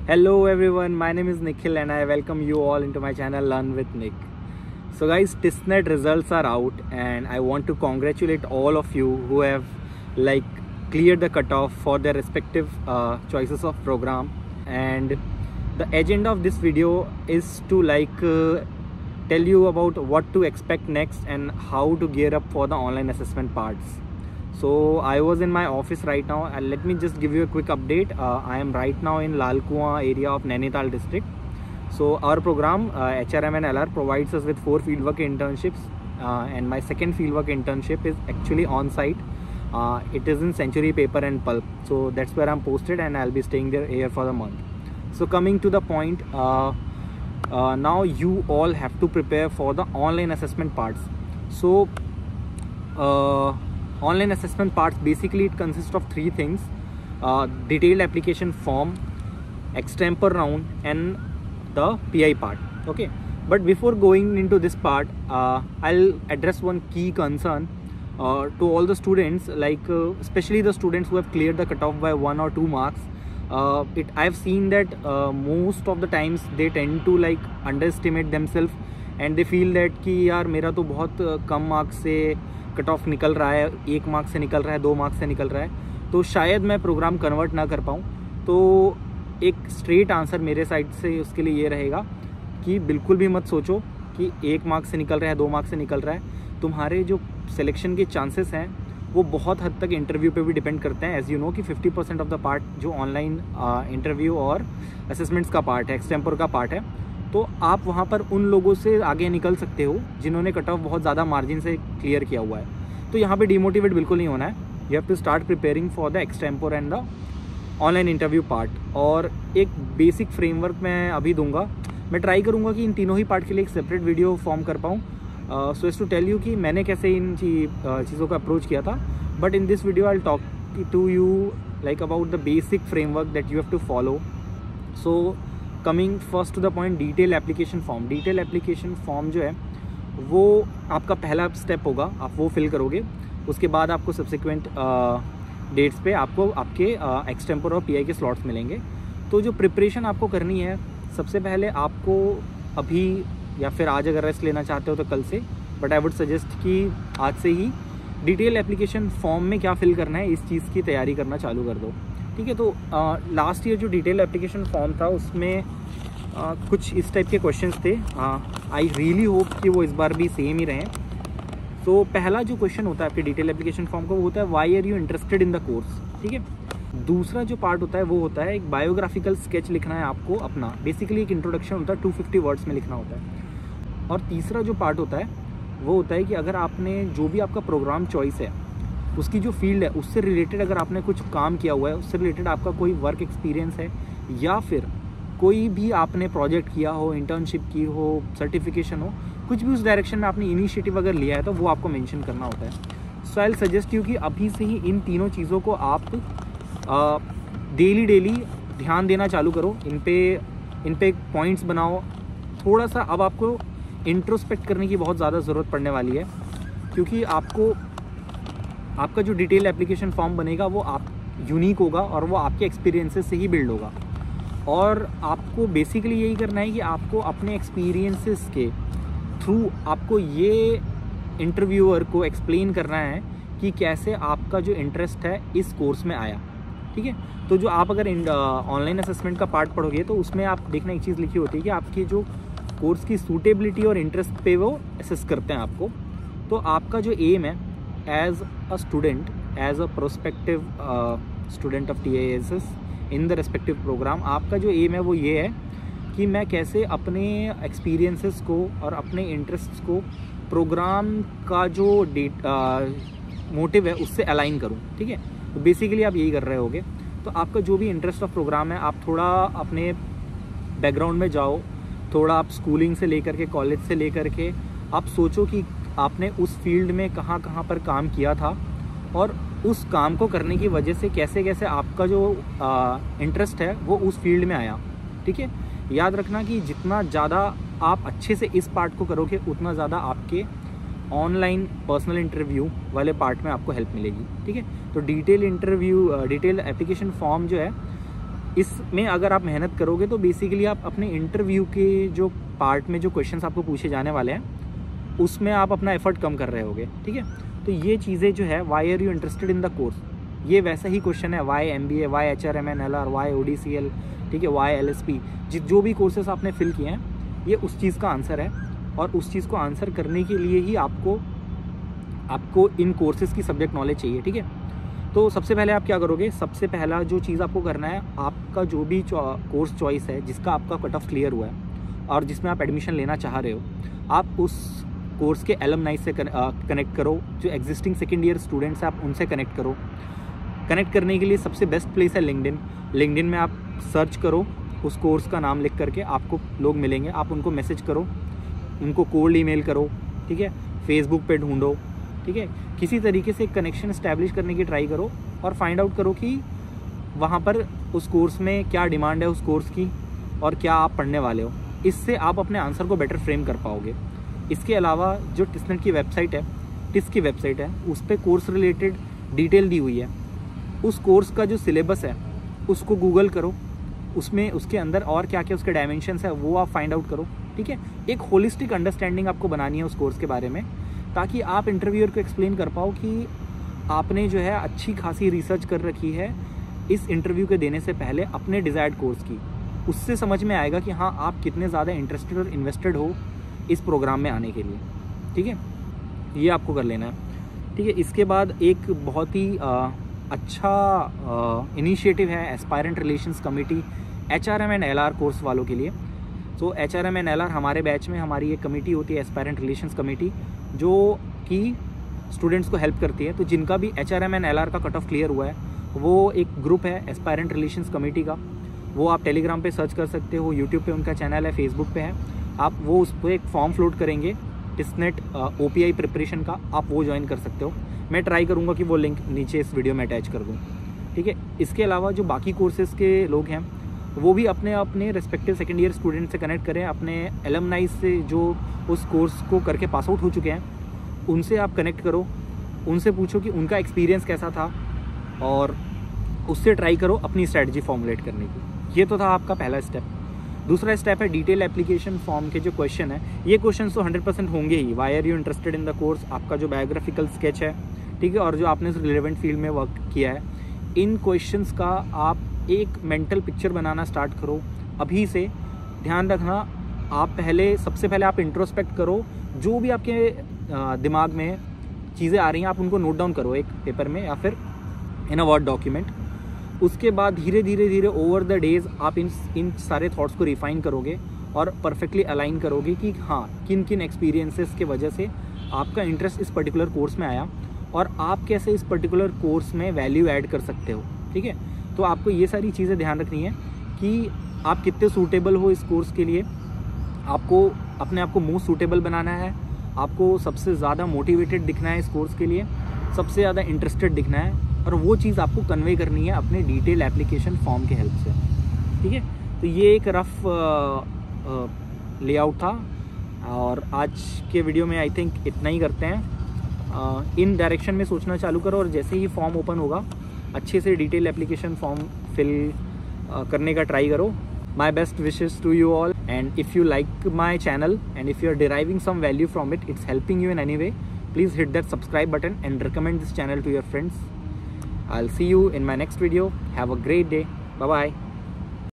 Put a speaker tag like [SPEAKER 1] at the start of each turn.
[SPEAKER 1] Hello everyone, my name is Nikhil and I welcome you all into my channel Learn with Nick. So guys, TISNET results are out and I want to congratulate all of you who have cleared the cutoff for their respective choices of program. And the agenda of this video is to tell you about what to expect next and how to gear up for the online assessment parts. So I was in my office right now and let me just give you a quick update. I am right now in Lal Kuan area of Nainital district. So our program HRM and LR provides us with 4 fieldwork internships and my second fieldwork internship is actually on site. It is in Century Paper and Pulp, so that's where I'm posted and I'll be staying there here for the month. So coming to the point, now you all have to prepare for the online assessment parts. So online assessment parts, basically it consists of 3 things: detailed application form, extempore round and the PI part. Okay, but before going into this part, I'll address one key concern to all the students, especially the students who have cleared the cutoff by 1 or 2 marks. I've seen that most of the times they tend to underestimate themselves and they feel that कि यार मेरा तो बहुत कम marks से cut off निकल रहा है, 1 मार्क से निकल रहा है, 2 मार्क्स से निकल रहा है, तो शायद मैं प्रोग्राम कन्वर्ट ना कर पाऊँ. तो एक स्ट्रेट आंसर मेरे साइड से उसके लिए ये रहेगा कि बिल्कुल भी मत सोचो कि 1 मार्क से निकल रहा है, 2 मार्क से निकल रहा है. तुम्हारे जो सिलेक्शन के चांसेस हैं वो बहुत हद तक इंटरव्यू पे भी डिपेंड करते हैं. एज़ यू नो कि 50% ऑफ द पार्ट जो ऑनलाइन इंटरव्यू और असेसमेंट्स का पार्ट है, एक्सटेम्पोर का पार्ट है, तो आप वहाँ पर उन लोगों से आगे निकल सकते हो जिन्होंने कट ऑफ बहुत ज़्यादा मार्जिन से क्लियर किया हुआ है. तो यहाँ पे डिमोटिवेट बिल्कुल नहीं होना है. You have to start preparing for the extempore and the online interview part. और एक बेसिक फ्रेमवर्क मैं अभी दूंगा. मैं ट्राई करूँगा कि इन तीनों ही पार्ट के लिए एक सेपरेट वीडियो फॉर्म कर पाऊँ, so as to tell you कि मैंने कैसे इन चीज़ों को अप्रोच किया था. But in this video I will talk to you about the basic framework that you have to follow. So coming first to the point, detail application form. Detail application form जो है वो आपका पहला step होगा, आप वो fill करोगे. उसके बाद आपको सब्सिक्वेंट डेट्स पे आपको आपके एक्सटेम्पोर और पीआई के स्लॉट्स मिलेंगे. तो जो प्रिपरेशन आपको करनी है, सबसे पहले आपको अभी या फिर आज अगर रेस्ट लेना चाहते हो तो कल से, बट आई वुड सजेस्ट कि आज से ही डिटेल एप्लीकेशन फॉर्म में क्या फिल करना है इस चीज़ की तैयारी करना चालू कर दो. ठीक है. तो लास्ट ईयर जो डिटेल एप्लीकेशन फॉर्म था उसमें कुछ इस टाइप के क्वेश्चंस थे. आई रियली होप कि वो इस बार भी सेम ही रहें. तो पहला जो क्वेश्चन होता है आपके डिटेल एप्लीकेशन फॉर्म का वो होता है why are you interested in the course. ठीक है. दूसरा जो पार्ट होता है वो होता है एक बायोग्राफिकल स्केच लिखना है आपको अपना. बेसिकली एक इंट्रोडक्शन होता है, 250 वर्ड्स में लिखना होता है. और तीसरा जो पार्ट होता है वो होता है कि अगर आपने जो भी आपका प्रोग्राम चॉइस है उसकी जो फील्ड है उससे रिलेटेड अगर आपने कुछ काम किया हुआ है, उससे रिलेटेड आपका कोई वर्क एक्सपीरियंस है या फिर कोई भी आपने प्रोजेक्ट किया हो, इंटर्नशिप की हो, सर्टिफिकेशन हो, कुछ भी उस डायरेक्शन में आपने इनिशिएटिव अगर लिया है तो वो आपको मेंशन करना होता है. So I will suggest you कि अभी से ही इन तीनों चीज़ों को आप डेली ध्यान देना चालू करो. इन पे पॉइंट्स बनाओ. थोड़ा सा अब आपको इंट्रोस्पेक्ट करने की बहुत ज़्यादा ज़रूरत पड़ने वाली है, क्योंकि आपका जो डिटेल एप्लीकेशन फॉर्म बनेगा वो आप यूनिक होगा और वो आपके एक्सपीरियंसेस से ही बिल्ड होगा. और आपको बेसिकली यही करना है कि आपको अपने एक्सपीरियंसेस के थ्रू आपको ये इंटरव्यूअर को एक्सप्लेन करना है कि कैसे आपका जो इंटरेस्ट है इस कोर्स में आया. ठीक है. तो जो आप अगर ऑनलाइन असेसमेंट का पार्ट पढ़ोगे तो उसमें आप देखना एक चीज़ लिखी होती है कि आपकी जो कोर्स की सूटेबिलिटी और इंटरेस्ट पे वो असेस करते हैं आपको. तो आपका जो एम है as a student, as a prospective student of TISS in the respective programme, आपका जो एम है वो ये है कि मैं कैसे अपने एक्सपीरियंसेस को और अपने इंटरेस्ट्स को प्रोग्राम का जो मोटिव है उससे अलाइन करूं. ठीक है. तो बेसिकली आप यही कर रहे होगे. तो आपका जो भी इंटरेस्ट ऑफ प्रोग्राम है, आप थोड़ा अपने बैकग्राउंड में जाओ, थोड़ा आप स्कूलिंग से लेकर के, कॉलेज से लेकर के आप सोचो कि आपने उस फील्ड में कहाँ पर काम किया था और उस काम को करने की वजह से कैसे कैसे आपका जो इंटरेस्ट है वो उस फील्ड में आया. ठीक है. याद रखना कि जितना ज़्यादा आप अच्छे से इस पार्ट को करोगे उतना ज़्यादा आपके ऑनलाइन पर्सनल इंटरव्यू वाले पार्ट में आपको हेल्प मिलेगी. ठीक है. तो डिटेल एप्लीकेशन फॉर्म जो है इसमें अगर आप मेहनत करोगे तो बेसिकली आप अपने इंटरव्यू के जो पार्ट में जो क्वेश्चंस आपको पूछे जाने वाले हैं उसमें आप अपना एफर्ट कम कर रहे होगे, ठीक है। तो ये चीज़ें जो है, why are you interested in the course, ये वैसा ही क्वेश्चन है, why MBA, why HRMNLR, why ODCL, ठीक है, वाई LSP, जो भी कोर्सेस आपने फिल किए हैं ये उस चीज़ का आंसर है। और उस चीज़ को आंसर करने के लिए ही आपको इन कोर्सेज़ की सब्जेक्ट नॉलेज चाहिए, ठीक है। तो सबसे पहले आप क्या करोगे, सबसे पहला जो चीज़ आपको करना है, आपका जो भी कोर्स चॉइस है जिसका आपका कट ऑफ क्लियर हुआ है और जिसमें आप एडमिशन लेना चाह रहे हो, आप उस कोर्स के एलमनाई से कनेक्ट करो। जो एग्जिस्टिंग सेकेंड ईयर स्टूडेंट्स हैं आप उनसे कनेक्ट करो। कनेक्ट करने के लिए सबसे बेस्ट प्लेस है लिंक्डइन में आप सर्च करो, उस कोर्स का नाम लिख करके आपको लोग मिलेंगे, आप उनको मैसेज करो, उनको कोल्ड ईमेल करो, ठीक है, फेसबुक पे ढूंढो, ठीक है, किसी तरीके से कनेक्शन इस्टेब्लिश करने की ट्राई करो और फाइंड आउट करो कि वहाँ पर उस कोर्स में क्या डिमांड है उस कोर्स की और क्या आप पढ़ने वाले हो। इससे आप अपने आंसर को बेटर फ्रेम कर पाओगे। इसके अलावा जो टिस्नेट की वेबसाइट है, टिस की वेबसाइट है, उस पर कोर्स रिलेटेड डिटेल दी हुई है। उस कोर्स का जो सिलेबस है उसको गूगल करो, उसमें उसके अंदर और क्या क्या उसके डायमेंशंस है वो आप फाइंड आउट करो, ठीक है। एक होलिस्टिक अंडरस्टैंडिंग आपको बनानी है उस कोर्स के बारे में, ताकि आप इंटरव्यूअर को एक्सप्लेन कर पाओ कि आपने जो है अच्छी खासी रिसर्च कर रखी है इस इंटरव्यू के देने से पहले अपने डिज़ायर्ड कोर्स की। उससे समझ में आएगा कि हाँ आप कितने ज़्यादा इंटरेस्टेड और इन्वेस्टेड हो इस प्रोग्राम में आने के लिए, ठीक है। ये आपको कर लेना है, ठीक है। इसके बाद एक बहुत ही अच्छा इनिशिएटिव है aspirant relations committee HRM&LR course वालों के लिए। तो HRM&LR हमारे बैच में हमारी एक कमेटी होती है, एस्पायरेंट रिलेशंस कमेटी, जो कि स्टूडेंट्स को हेल्प करती है। तो जिनका भी HRM&LR का कट ऑफ क्लियर हुआ है वो एक ग्रुप है एस्पायरेंट रिलेशंस कमेटी का, वो आप टेलीग्राम पे सर्च कर सकते हो, यूट्यूब पे उनका चैनल है, फेसबुक पे है। आप वो उस पर एक फॉर्म फ्लोट करेंगे टिस्नेट OPI प्रिपरेशन का, आप वो ज्वाइन कर सकते हो। मैं ट्राई करूँगा कि वो लिंक नीचे इस वीडियो में अटैच कर दूँ, ठीक है। इसके अलावा जो बाकी कोर्सेज़ के लोग हैं वो भी अपने रेस्पेक्टिव सेकेंड ईयर स्टूडेंट से कनेक्ट करें, अपने एलमनाई से जो उस कोर्स को करके पास आउट हो चुके हैं उनसे आप कनेक्ट करो, उनसे पूछो कि उनका एक्सपीरियंस कैसा था और उससे ट्राई करो अपनी स्ट्रैटेजी फॉर्मुलेट करने की। ये तो था आपका पहला स्टेप। दूसरा स्टेप है डिटेल एप्लीकेशन फॉर्म के जो क्वेश्चन है, ये क्वेश्चन तो 100% होंगे ही। Why are you interested in the course, आपका जो बायोग्राफिकल स्केच है, ठीक है, और जो आपने उस रिलेवेंट फील्ड में वर्क किया है, इन क्वेश्चंस का आप एक मेंटल पिक्चर बनाना स्टार्ट करो अभी से। ध्यान रखना, आप सबसे पहले आप इंट्रोस्पेक्ट करो, जो भी आपके दिमाग में चीज़ें आ रही हैं आप उनको नोट डाउन करो एक पेपर में या फिर इन अ वर्ड डॉक्यूमेंट। उसके बाद धीरे धीरे ओवर द डेज आप इन सारे थॉट्स को रिफाइन करोगे और परफेक्टली अलाइन करोगे कि हाँ किन किन एक्सपीरियंसेस के वजह से आपका इंटरेस्ट इस पर्टिकुलर कोर्स में आया और आप कैसे इस पर्टिकुलर कोर्स में वैल्यू ऐड कर सकते हो, ठीक है। तो आपको ये सारी चीज़ें ध्यान रखनी है कि आप कितने सूटेबल हो इस कोर्स के लिए। आपको अपने आप को मोस्ट सूटेबल बनाना है, आपको सबसे ज़्यादा मोटिवेटेड दिखना है इस कोर्स के लिए, सबसे ज़्यादा इंटरेस्टेड दिखना है, और वो चीज़ आपको कन्वे करनी है अपने डिटेल एप्लीकेशन फॉर्म के हेल्प से, ठीक है। तो ये एक रफ लेआउट था और आज के वीडियो में आई थिंक इतना ही करते हैं। इन डायरेक्शन में सोचना चालू करो और जैसे ही फॉर्म ओपन होगा अच्छे से डिटेल एप्लीकेशन फॉर्म फिल करने का ट्राई करो। My best wishes to you all, and if you like my channel and if you are deriving some value from it, it's helping you in any way, please hit that subscribe button and recommend this channel to your friends. I'll see you in my next video. Have a great day. Bye bye.